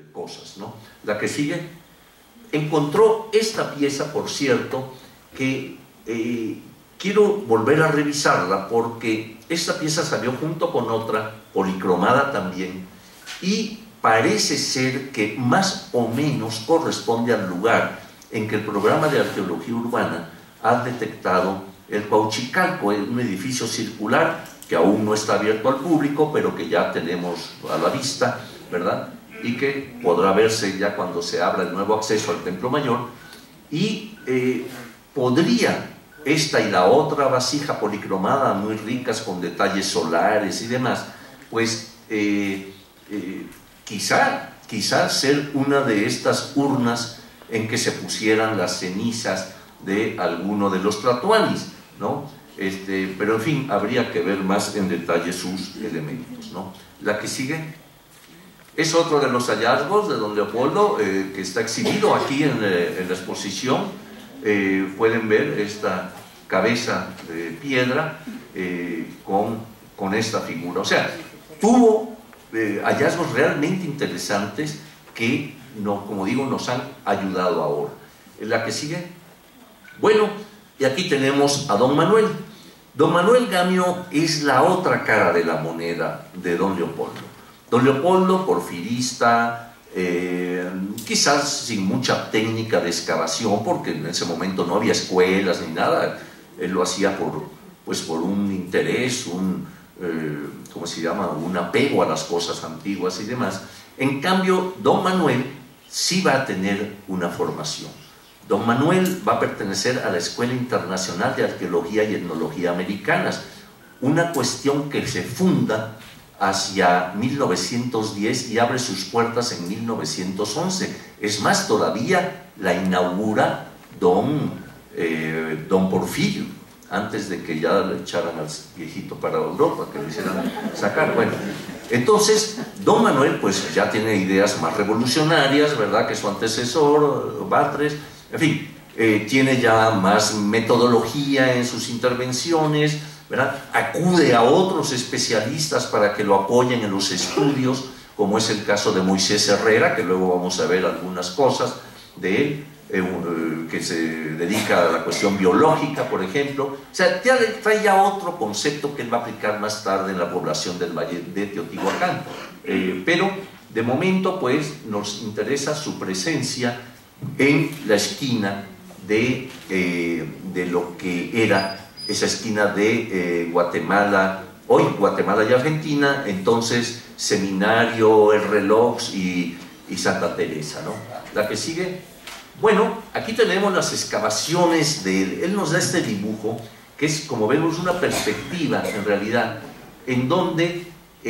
cosas, ¿no? La que sigue, encontró esta pieza, por cierto, que quiero volver a revisarla porque esta pieza salió junto con otra, policromada también, y parece ser que más o menos corresponde al lugar en que el programa de arqueología urbana ha detectado el Cuauhchicalco, un edificio circular que aún no está abierto al público, pero que ya tenemos a la vista, ¿verdad? Y que podrá verse ya cuando se abra el nuevo acceso al Templo Mayor. Y podría esta y la otra vasija policromada, muy ricas con detalles solares y demás, pues quizá ser una de estas urnas en que se pusieran las cenizas de alguno de los tlatoanis, ¿no? Pero en fin, habría que ver más en detalle sus elementos, ¿no? La que sigue es otro de los hallazgos de don Leopoldo, que está exhibido aquí en la exposición. Pueden ver esta cabeza de piedra con esta figura. O sea, tuvo hallazgos realmente interesantes que, como digo, nos han ayudado ahora. La que sigue, bueno, y aquí tenemos a don Manuel. Don Manuel Gamio es la otra cara de la moneda de don Leopoldo. Don Leopoldo, porfirista, quizás sin mucha técnica de excavación, porque en ese momento no había escuelas ni nada. Él lo hacía por un interés, ¿cómo se llama?, un apego a las cosas antiguas y demás. En cambio, don Manuel sí va a tener una formación. Don Manuel va a pertenecer a la Escuela Internacional de Arqueología y Etnología Americanas, una cuestión que se funda hacia 1910 y abre sus puertas en 1911. Es más, todavía la inaugura don Porfirio, antes de que ya le echaran al viejito para Europa, que lo hicieran sacar. Bueno, entonces don Manuel pues ya tiene ideas más revolucionarias, ¿verdad?, que su antecesor, Batres. En fin, tiene ya más metodología en sus intervenciones, ¿verdad? Acude a otros especialistas para que lo apoyen en los estudios, como es el caso de Moisés Herrera, que luego vamos a ver algunas cosas de él, que se dedica a la cuestión biológica, por ejemplo. O sea, trae ya otro concepto que él va a aplicar más tarde en la población del Valle de Teotihuacán. Pero de momento, pues, nos interesa su presencia en la esquina de lo que era esa esquina de Guatemala, hoy Guatemala y Argentina, entonces Seminario, El Reloj y Santa Teresa, ¿no? La que sigue, bueno, aquí tenemos las excavaciones de él. Él nos da este dibujo, que es, como vemos, una perspectiva, en realidad, en donde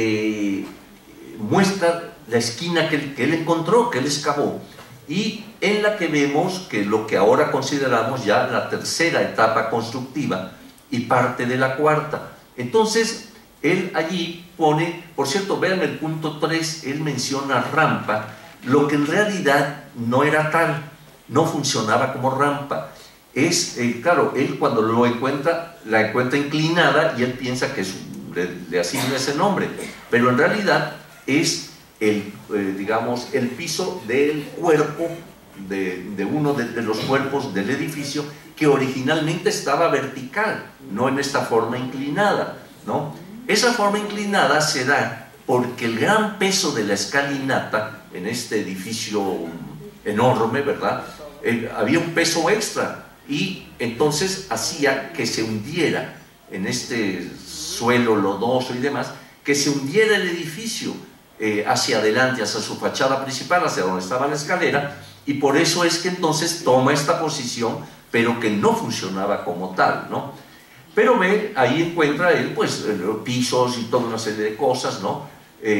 muestra la esquina que él encontró, que él excavó, y en la que vemos que lo que ahora consideramos ya la tercera etapa constructiva y parte de la cuarta. Entonces, él allí pone, por cierto, vean el punto 3, él menciona rampa, lo que en realidad no era tal, no funcionaba como rampa. Claro, él cuando lo encuentra, la encuentra inclinada y él piensa que le asigna ese nombre, pero en realidad es digamos, el piso del cuerpo, de uno de los cuerpos del edificio, que originalmente estaba vertical, no en esta forma inclinada, ¿no? Esa forma inclinada se da porque el gran peso de la escalinata en este edificio enorme, ¿verdad?, había un peso extra y entonces hacía que se hundiera en este suelo lodoso y demás, que se hundiera el edificio hacia adelante, hacia su fachada principal, hacia donde estaba la escalera, y por eso es que entonces toma esta posición, pero que no funcionaba como tal, ¿no? Pero ve, ahí encuentra él, pues, pisos y toda una serie de cosas, ¿no?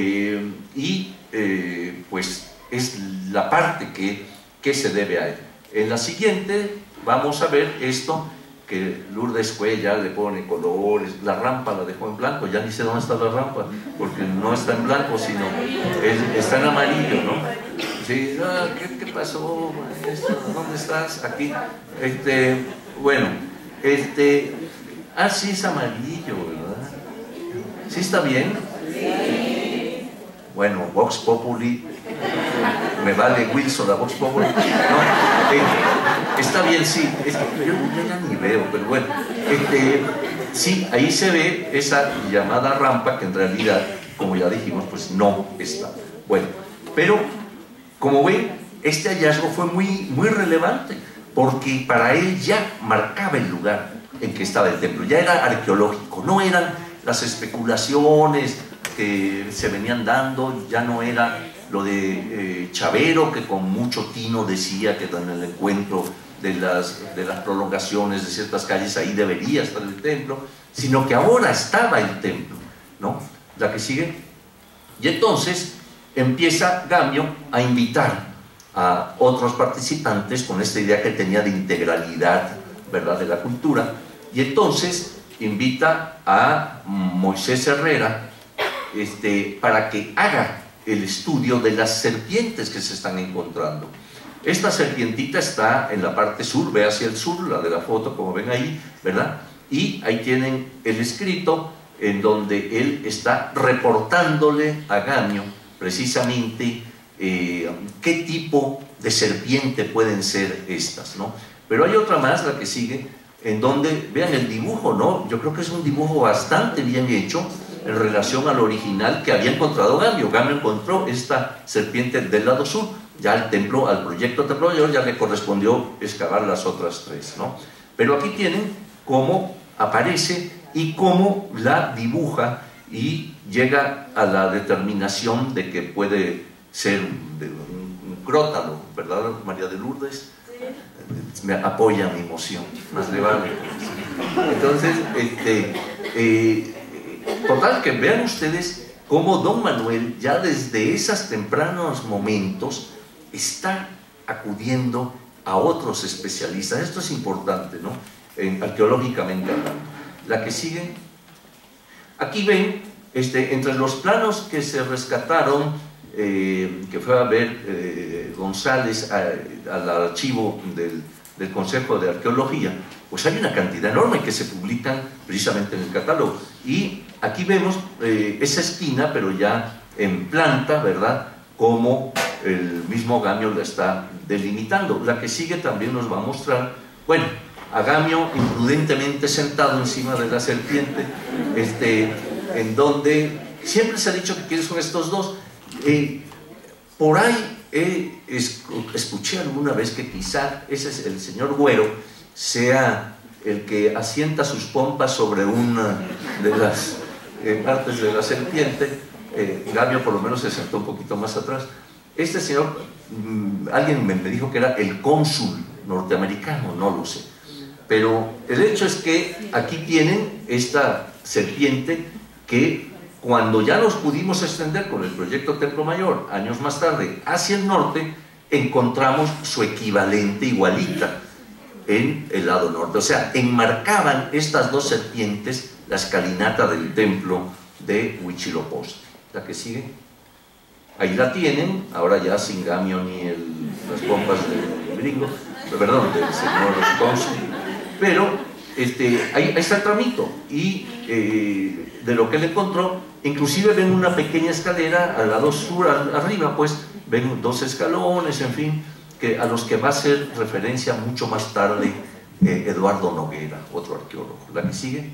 Pues, es la parte que se debe a él. En la siguiente vamos a ver esto, que Lourdes Cuellar le pone colores, la rampa la dejó en blanco, ya ni sé dónde está la rampa, porque no está en blanco, sino está en amarillo, ¿no? Sí, ¿qué pasó, maestro? ¿Dónde estás? Aquí. Bueno, sí es amarillo, ¿verdad? ¿Sí está bien? Sí. Bueno, Vox Populi. me vale Wilson, la Vox Populi, ¿no? Está bien, sí, es que yo ya ni veo, pero bueno, sí, ahí se ve esa llamada rampa que en realidad, como ya dijimos, pues no está. Bueno, pero como ven, este hallazgo fue muy relevante, porque para él ya marcaba el lugar en que estaba el templo, ya era arqueológico, no eran las especulaciones que se venían dando, ya no era lo de Chavero, que con mucho tino decía que en el encuentro de las prolongaciones de ciertas calles ahí debería estar el templo, sino que ahora estaba el templo, ¿no? La que sigue. Y entonces empieza Gamio a invitar a otros participantes con esta idea que tenía de integralidad, ¿verdad?, de la cultura, y entonces invita a Moisés Herrera para que haga el estudio de las serpientes que se están encontrando. Esta serpientita está en la parte sur, ve hacia el sur, la de la foto, como ven ahí, ¿verdad? Y ahí tienen el escrito en donde él está reportándole a Gamio precisamente qué tipo de serpiente pueden ser estas, ¿no? Pero hay otra más, la que sigue, en donde, vean el dibujo, ¿no? Yo creo que es un dibujo bastante bien hecho en relación al original que había encontrado Gamio. Gamio encontró esta serpiente del lado sur, ya al templo, al proyecto Templo Mayor, ya le correspondió excavar las otras tres, ¿no? Pero aquí tienen cómo aparece y cómo la dibuja y llega a la determinación de que puede ser un crótalo, ¿verdad, María de Lourdes? Sí. Me apoya mi emoción, más le vale. Entonces, total, que vean ustedes cómo don Manuel ya desde esos tempranos momentos está acudiendo a otros especialistas. Esto es importante, ¿no? Arqueológicamente hablando. La que sigue. Aquí ven, entre los planos que se rescataron, que fue a ver González al archivo del Consejo de Arqueología, pues hay una cantidad enorme que se publican precisamente en el catálogo. Y aquí vemos esa esquina, pero ya en planta, ¿verdad?, como el mismo Gamio la está delimitando. La que sigue también nos va a mostrar, bueno, a Gamio imprudentemente sentado encima de la serpiente, en donde siempre se ha dicho que quiénes son estos dos. Por ahí escuché alguna vez que quizá ese es el señor Güero, sea el que asienta sus pompas sobre una de las partes de la serpiente. Gamio por lo menos se sentó un poquito más atrás. Este señor, alguien me dijo que era el cónsul norteamericano, no lo sé. Pero el hecho es que aquí tienen esta serpiente que cuando ya nos pudimos extender con el proyecto Templo Mayor, años más tarde, hacia el norte, encontramos su equivalente igualita en el lado norte. O sea, enmarcaban estas dos serpientes la escalinata del templo de Huitzilopochtli. La que sigue. Ahí la tienen, ahora ya sin Gamio ni las pompas del gringo, perdón, del señor cónsul. Pero ahí está el tramito. Y de lo que él encontró, inclusive ven una pequeña escalera al lado sur, arriba, pues ven dos escalones, en fin, a los que va a hacer referencia mucho más tarde Eduardo Noguera, otro arqueólogo. La que sigue.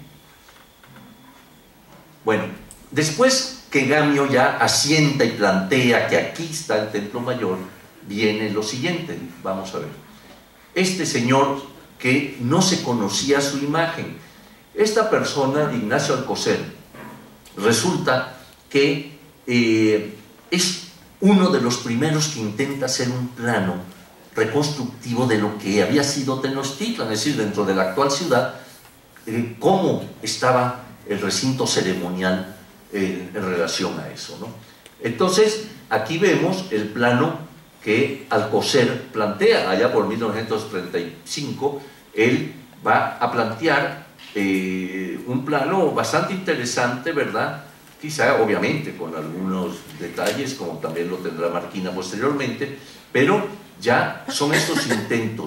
Bueno, después que Gamio ya asienta y plantea que aquí está el Templo Mayor, viene lo siguiente. Vamos a ver. Este señor que no se conocía su imagen, esta persona, Ignacio Alcocer, resulta que es uno de los primeros que intenta hacer un plano reconstructivo de lo que había sido Tenochtitlan, es decir, dentro de la actual ciudad, cómo estaba el recinto ceremonial en relación a eso, ¿no? Entonces, aquí vemos el plano que Alcocer plantea, allá por 1935, él va a plantear un plano bastante interesante, ¿verdad? Quizá, obviamente, con algunos detalles, como también lo tendrá Marquina posteriormente, pero ya son estos intentos.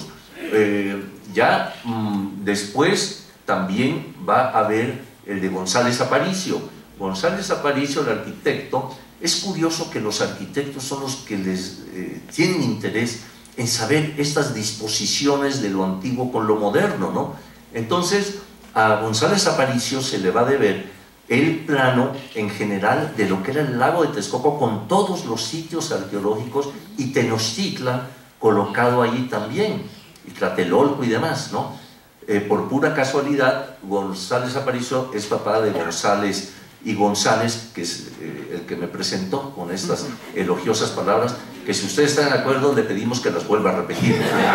Después también va a haber el de González Aparicio, González Aparicio, el arquitecto, es curioso que los arquitectos son los que les tienen interés en saber estas disposiciones de lo antiguo con lo moderno, ¿no? Entonces, a González Aparicio se le va a deber el plano en general de lo que era el lago de Texcoco con todos los sitios arqueológicos y Tenochtitlan colocado allí también, y Tlatelolco y demás, ¿no? Por pura casualidad, González Aparicio es papá de González y González, que es el que me presentó con estas elogiosas palabras, que si ustedes están de acuerdo le pedimos que las vuelva a repetir.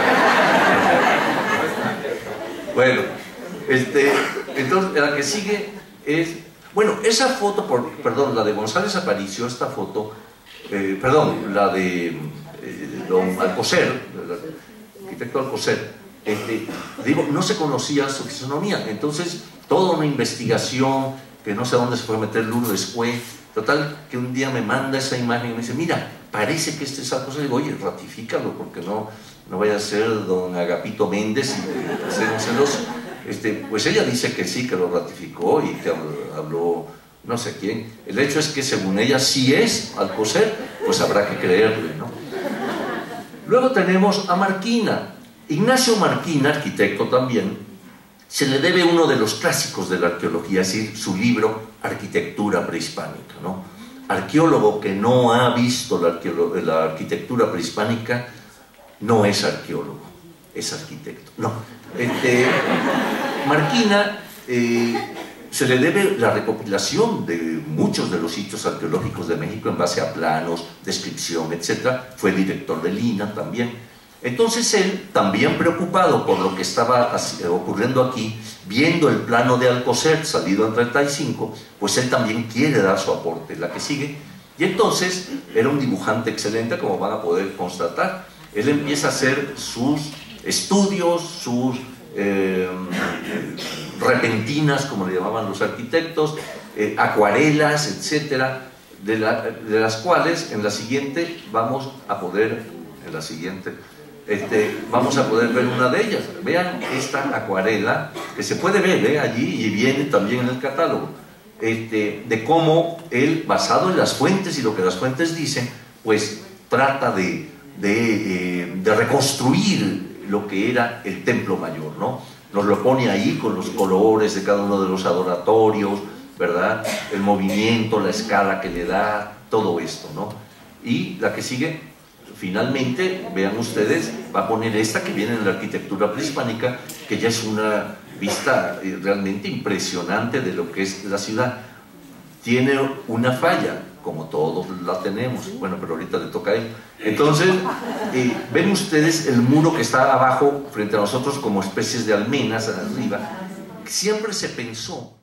Bueno, entonces la que sigue es, bueno, esa foto, perdón, la de González Aparicio, esta foto, perdón, la de don Alcocer, el arquitecto Alcocer, digo, no se conocía su fisonomía, entonces toda una investigación, que no sé dónde se fue a meter Lourdes Cue, total, que un día me manda esa imagen y me dice, mira, parece que este es Alcocer. Digo, oye, ratifícalo, porque no vaya a ser don Agapito Méndez y hacernos celoso. Pues ella dice que sí, que lo ratificó y que habló no sé quién. El hecho es que según ella sí es Alcocer, pues habrá que creerle, ¿no? Luego tenemos a Marquina. Ignacio Marquina, arquitecto también, se le debe uno de los clásicos de la arqueología, es decir, su libro Arquitectura Prehispánica, ¿no? Arqueólogo que no ha visto la arquitectura prehispánica no es arqueólogo, es arquitecto. No. Marquina se le debe la recopilación de muchos de los sitios arqueológicos de México en base a planos, descripción, etc. Fue director del INAH también. Entonces él, también preocupado por lo que estaba ocurriendo aquí, viendo el plano de Alcocer salido en 35, pues él también quiere dar su aporte, la que sigue. Y entonces era un dibujante excelente, como van a poder constatar. Él empieza a hacer sus estudios, sus repentinas, como le llamaban los arquitectos, acuarelas, etcétera, de las cuales en la siguiente vamos a poder, vamos a poder ver una de ellas. Vean esta acuarela, que se puede ver allí y viene también en el catálogo, de cómo él, basado en las fuentes y lo que las fuentes dicen, pues trata de reconstruir lo que era el templo mayor, ¿no? Nos lo pone ahí con los colores de cada uno de los adoratorios, ¿verdad? El movimiento, la escala que le da, todo esto, ¿no? Y la que sigue, finalmente, vean ustedes, va a poner esta que viene en la arquitectura prehispánica, que ya es una vista realmente impresionante de lo que es la ciudad. Tiene una falla, como todos la tenemos, bueno, pero ahorita le toca a él. Entonces, ven ustedes el muro que está abajo frente a nosotros como especies de almenas arriba. Siempre se pensó